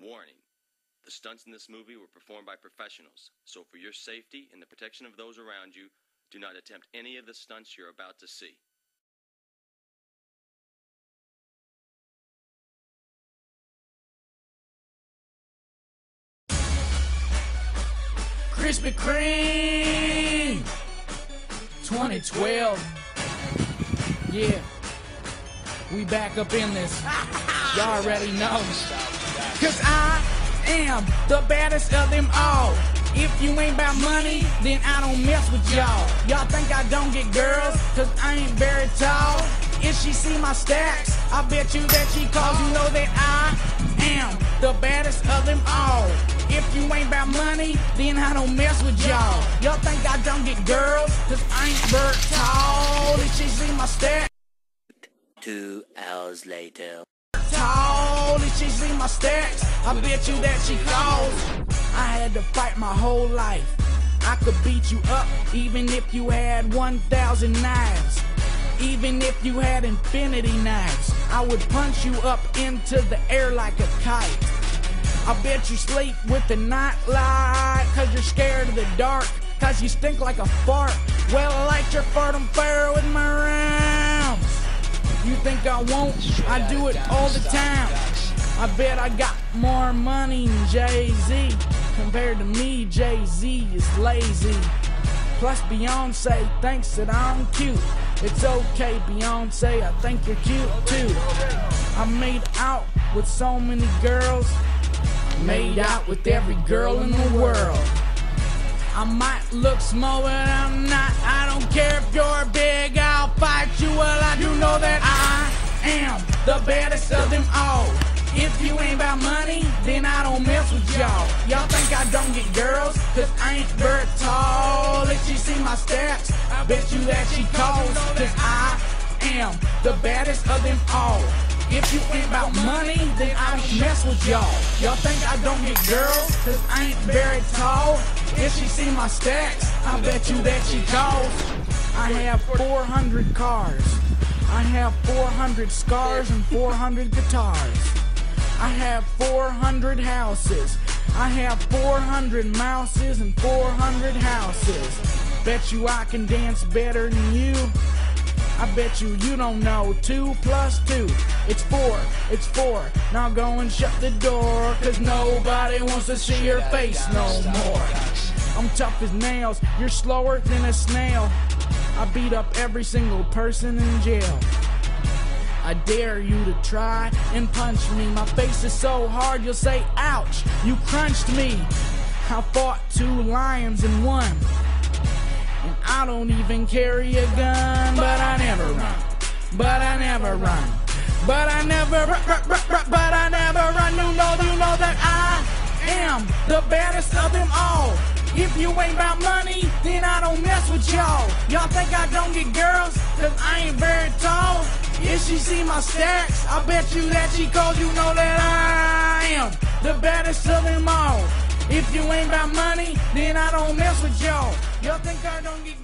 Warning: the stunts in this movie were performed by professionals, so for your safety and the protection of those around you, do not attempt any of the stunts you're about to see. Krispy Kreme 2012. Yeah, we back up in this. Y'all already know. Cause I am the baddest of them all. If you ain't about money, then I don't mess with y'all. Y'all think I don't get girls, cause I ain't very tall. If she see my stacks, I bet you that she calls. You know that I am the baddest of them all. If you ain't about money, then I don't mess with y'all. Y'all think I don't get girls, cause I ain't very tall. If she see my stacks. 2 hours later. Tall, if she see my stacks, I bet you that she calls. I had to fight my whole life. I could beat you up even if you had 1,000 knives. Even if you had infinity knives, I would punch you up into the air like a kite. I bet you sleep with the night light, cause you're scared of the dark, cause you stink like a fart. Well, I light your fart on fire with my rounds. You think I won't? I do it all the time. I bet I got more money than Jay-Z. Compared to me, Jay-Z is lazy. Plus Beyonce thinks that I'm cute. It's okay, Beyonce, I think you're cute too. I made out with so many girls. I made out with every girl in the world. I might look small, but I'm not. I don't care if you're big, I'll fight you. Well, I do know that I am the baddest of them all. If you ain't about money, then I don't mess with y'all. Y'all think I don't get girls, cause I ain't very tall. If she see my stats, I bet you that she calls. Cause I am the baddest of them all. If you ain't about money, then I don't mess with y'all. Y'all think I don't get girls, cause I ain't very tall. If she see my stacks, I bet you that she calls. I have 400 cars. I have 400 scars and 400 guitars. I have 400 houses. I have 400 mouses and 400 houses. Bet you I can dance better than you. I bet you don't know 2 plus 2. It's 4, it's 4. Now go and shut the door, cause nobody wants to see your face no more. I'm tough as nails, you're slower than a snail. I beat up every single person in jail. I dare you to try and punch me. My face is so hard you'll say, ouch, you crunched me. I fought 2 lions and 1. And I don't even carry a gun, but I never run. But I never run. But I never but I never run. You know that I am the baddest of them all. If you ain't about money, then I don't mess with y'all. Y'all think I don't get girls, cause I ain't very tall. If she see my stacks, I bet you that she calls. You know that I am the baddest of them all. If you ain't about money, then I don't mess with y'all. Y'all think I don't get